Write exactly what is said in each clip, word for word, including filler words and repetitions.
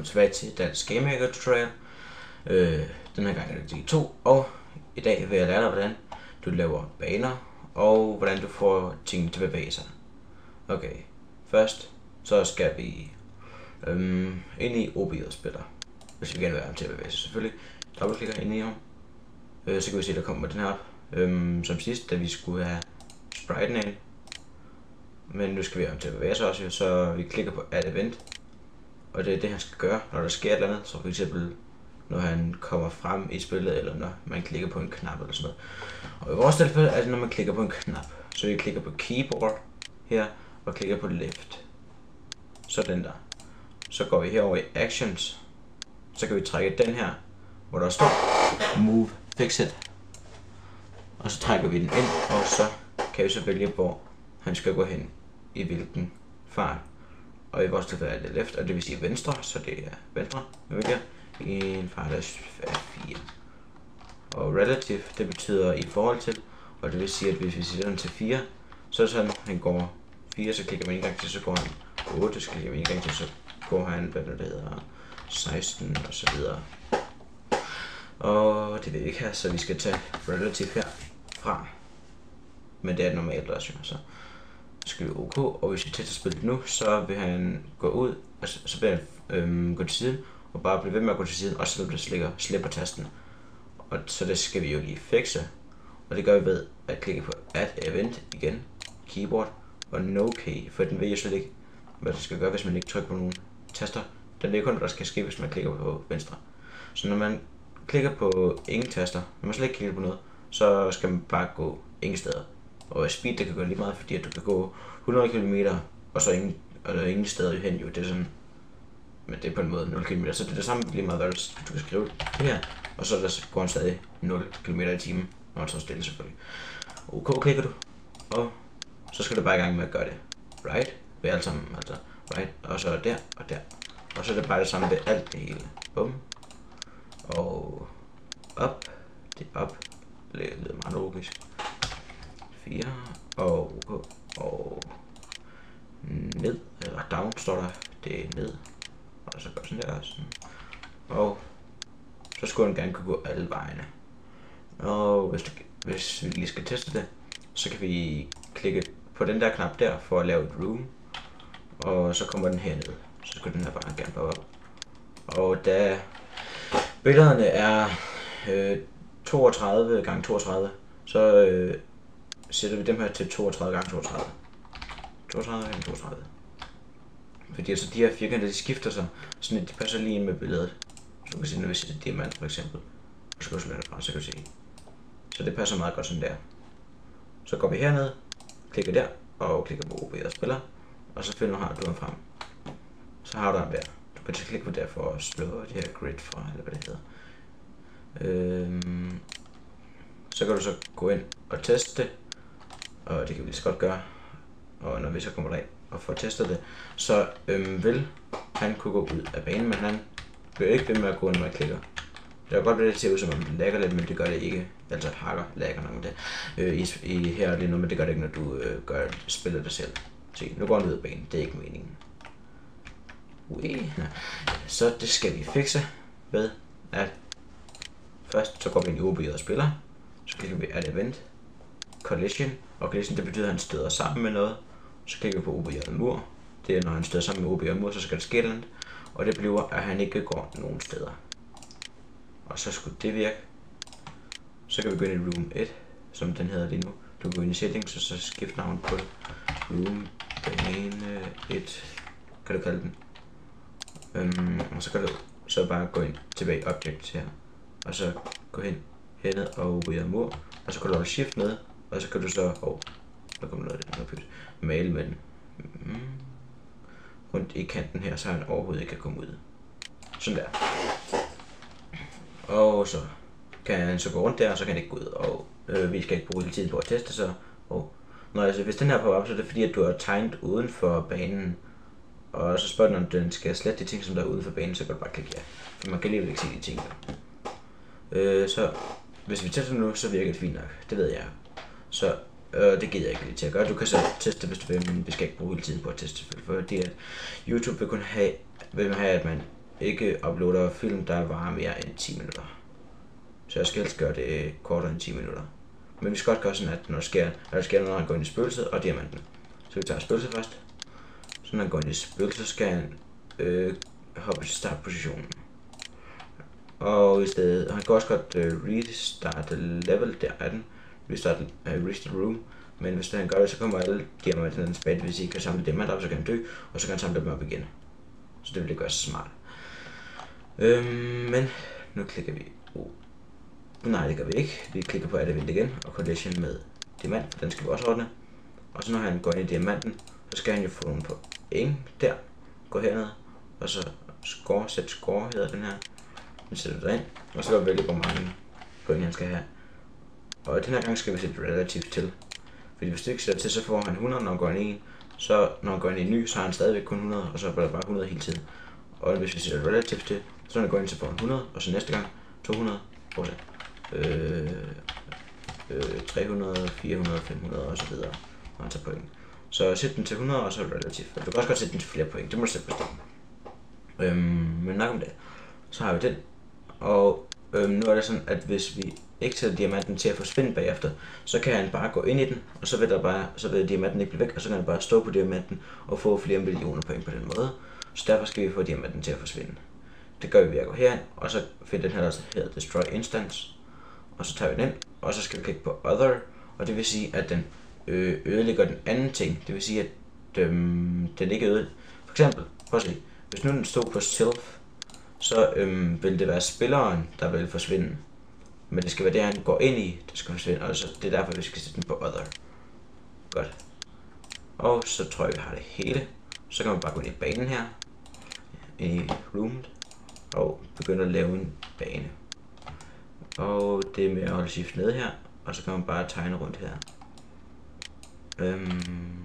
Velkommen tilbage til Dansk Game Maker Tutorial. øh, Den her gang er det del to, og i dag vil jeg lære dig, hvordan du laver baner, og hvordan du får ting til at bevæge sig. Okay, først så skal vi øhm, ind i O B J-spiller, hvis vi gerne vil have ham til at bevæge sig selvfølgelig. Dobbeltklikker ind i ham, øh, så kan vi se, at der kommer den her op. øhm, Som sidst, da vi skulle have spriten ind, men nu skal vi have ham til at bevæge sig også, så vi klikker på Add Event. Og det er det, han skal gøre, når der sker et eller andet. Så for eksempel, når han kommer frem i spillet, eller når man klikker på en knap eller sådan noget. Og i vores tilfælde er det, når man klikker på en knap. Så vi klikker på Keyboard her, og klikker på Left. Sådan der. Så går vi herover i Actions. Så kan vi trække den her, hvor der står Move Fixed. Og så trækker vi den ind, og så kan vi så vælge, hvor han skal gå hen, i hvilken fart. Og i vores tilfælde er det left, og det vil sige venstre, så det er venstre, vi vælger i en fart af fire. Og relative, det betyder i forhold til, og det vil sige, at hvis vi sætter den til fire, så er det sådan, han går fire, så klikker man en gang til, så går han otte, så klikker man en gang til, så går han, hvad det hedder, seksten og så videre. Og det vil vi ikke have, så vi skal tage relative her fra. Men det er normalt også, så skal vi OK, og hvis vi tester spillet nu, så vil han gå ud, og så, så vil han øhm, gå til siden, og bare blive ved med at gå til siden, også selvom det slikker, slipper tasten. Og så det skal vi jo lige fikse, og det gør vi ved at klikke på Add Event igen, Keyboard, og No Key, for den ved jo slet ikke, hvad det skal gøre, hvis man ikke trykker på nogle taster. Den ved kun, hvad der skal ske, hvis man klikker på venstre. Så når man klikker på ingen taster, når man slet ikke klikker på noget, så skal man bare gå ingen steder. Og speed, det kan gå lige meget, fordi at du kan gå hundrede kilometer, og så ingen, og der er ingen steder hen, jo, det er sådan, men det er på en måde nul kilometer, så det er det samme lige meget, hvad du kan skrive det her, og så der går han stadig nul kilometer i timen, når han står stille selvfølgelig. OK klikker du, og så skal du bare i gang med at gøre det right, ved alt sammen, altså right, og så der, og der, og så er det bare det samme ved alt det hele, bum, og op, det er op, det lyder meget logisk. fire og OK, og ned, eller down står der, det er ned, og så gør sådan der, sådan. Og så skulle den gerne kunne gå alle vejene. Og hvis, det, hvis vi lige skal teste det, så kan vi klikke på den der knap der for at lave et room, og så kommer den herned, så skal den her bare gerne bare op. Og da billederne er øh, toogtredive gange toogtredive, så øh, sætter vi dem her til toogtredive gange toogtredive. toogtredive gange toogtredive. Fordi altså de her firkanter, de skifter sig, sådan at de passer lige ind med billedet. Så du kan se, når vi sætter diamant for eksempel, og så kan du slå det fra, så kan du se. Så det passer meget godt sådan der. Så går vi herned, klikker der, og klikker på O B J-spiller, og så finder du ham frem. Så har du ham der. Du kan klikke på der for at slå de her grid fra, eller hvad det hedder. Øhm, så kan du så gå ind og teste det, og det kan vi lige så godt gøre. Og når vi så kommer derind og får testet det, så øhm, vil han kunne gå ud af banen, men han bliver ikke ved med at gå, når man klikker. Det kan godt være, det ser ud som om det lagger lidt, men det gør det ikke. Altså hakker lagger nok det. Øh, i, i her lige nu, men det gør det ikke, når du øh, gør spiller det selv. Se, nu går han ud af banen. Det er ikke meningen. Ui. Så det skal vi fikse ved at først så går vi ind i O B J spiller, så klikker vi Add Event, Collision, og collision det betyder, at han støder sammen med noget. Så klikker vi på O B J mur. Det er, når han støder sammen med O B J mur, så skal der ske noget, og det bliver, at han ikke går nogen steder. Og så skulle det virke. Så kan vi gå ind i Room et, som den hedder lige nu. Du kan gå ind i Settings, og så skifte navn på det. Room bane et, kan du kalde den. Øhm, og så kan du så bare gå ind tilbage i Objects her, og så gå hen herned og O B J mur, og så kan du holde Shift ned, og så kan du så, åh, oh, der kommer noget af det, male med den mm, rundt i kanten her, så han overhovedet ikke kan komme ud. Sådan der. Og så kan han så gå rundt der, og så kan han ikke gå ud, og øh, vi skal ikke bruge lidt tid på at teste, så og, når, altså, hvis den her popper op, så er det fordi, at du har tegnet uden for banen, og så spørger den, om den skal slette de ting, som der er uden for banen, så kan du bare klikke ja, for man kan alligevel ikke se de ting der. Øh, så hvis vi tester nu, så virker det fint nok, det ved jeg. Så øh, det gider jeg ikke lige til at gøre. Du kan så teste, hvis du vil, men vi skal ikke bruge hele tiden på at teste selvfølgelig, fordi at YouTube vil kun have, vil have, at man ikke uploader film, der varer mere end ti minutter. Så jeg skal helst gøre det kortere end ti minutter. Men vi skal godt gøre sådan, at når der sker, når der sker noget, når han går ind i spøgelset og diamanten. Så vi tager spøgelset først. Så når han går ind i spøgelset, så skal han øh, hoppe til startpositionen. Og i stedet, han kan også godt øh, restart level, der er den. Restart, øh, restart room. Men hvis han gør det, så kommer alle diamanterne tilbage. Det vil sige, at han kan samle diamanter op, så kan han dø, og så kan han samle dem op igen. Så det vil det gøre smart. Øhm, men nu klikker vi. Oh. Nej, det gør vi ikke. Vi klikker på Add Event igen, og Collision med diamant. Den skal vi også ordne. Og så når han går ind i diamanten, så skal han jo få nogle point der. Gå herned, og så score, sæt score hedder den her. Vi sætter det ind, og så kan vi vælge, hvor mange point han skal have. Og den her gang skal vi sætte relativt til. Fordi hvis du ikke sætter til, så får han hundrede, når han går ind i en. Så når han går ind i en ny, så har han stadigvæk kun hundrede, og så er der bare hundrede hele tiden. Og hvis vi sætter relativt til, så når han går ind, så får han hundrede, og så næste gang to hundrede, og så øh, øh, tre hundrede, fire hundrede, fem hundrede og så videre, og han tager point. Så sæt den til hundrede, og så relativt. Du kan også godt sætte den til flere point, det må du selv bestemme. Øhm, men nok om det. Så har vi den. Og øhm, nu er det sådan, at hvis vi ikke sætter diamanten til at forsvinde bagefter, så kan han bare gå ind i den, og så vil, der bare, så vil diamanten ikke blive væk, og så kan han bare stå på diamanten og få flere millioner point på den måde. Så derfor skal vi få diamanten til at forsvinde. Det gør vi ved at gå herind, og så finder den her, der hedder Destroy Instance. Og så tager vi den, og så skal vi klikke på Other, og det vil sige, at den øh, ødelægger den anden ting. Det vil sige, at øhm, den ikke ødelægger. For eksempel, prøv at se, hvis nu den stod på Self, så øhm, vil det være spilleren, der vil forsvinde. Men det skal være det, han går ind i, det skal forsvinde, og så det er derfor, vi skal sætte den på Other. Godt. Og så tror jeg, vi har det hele. Så kan man bare gå ind i banen her, ind i roomet, og begynde at lave en bane. Og det er med at holde shift ned her, og så kan man bare tegne rundt her. Øhm,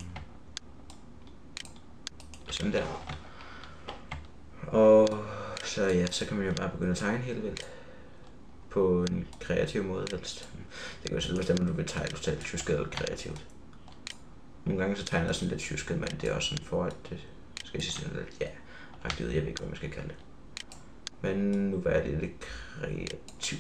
sådan der. Og så ja, så kan man jo bare begynde at tegne helt vildt. På en kreativ måde helst. Det kan jo selv bestemme, om du vil tegne totalt tjusket eller kreativt. Nogle gange så tegner jeg sådan lidt tjusket, men det er også sådan for, at det skal sige sådan lidt, ja, aktivt, jeg ved ikke, hvad man skal kalde det. Men nu var jeg lidt kreativ.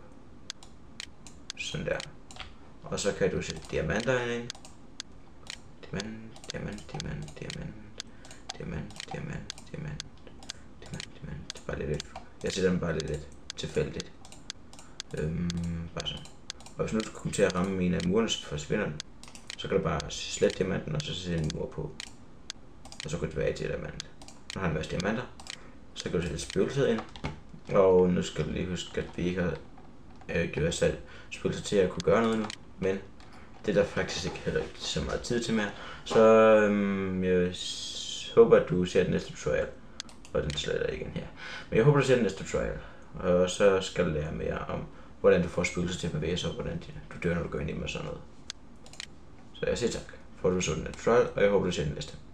Sådan der. Og så kan du sætte diamanter ind. Diamant, diamant, diamant, diamant, diamant, diamant, diamant, diamant, diamant. Bare lidt, jeg sætter dem bare lidt, lidt tilfældigt. Øhm, bare sådan. Og hvis nu du kommer til at ramme en af murene, så forsvinder den. Så kan du bare slette diamanten, og så sætte en mur på. Og så går du tilbage til diamant. Nu har han været diamanter. Så kan du sætte spøgelset ind. Og nu skal du lige huske, at vi ikke har øh, gjort os spøgelset til at kunne gøre noget nu. Men det er der faktisk ikke heller ikke så meget tid til mere. Så øhm, jeg håber, at du ser den næste tutorial. Og den sletter igen her. Men jeg håber, du ser den næste tutorial. Og så skal du lære mere om, hvordan du får spøgelser til at bevæge sig, og hvordan du dør, når du går ind i med sådan noget. Så jeg siger tak for, at du så den næste tutorial, og jeg håber, du ser den næste.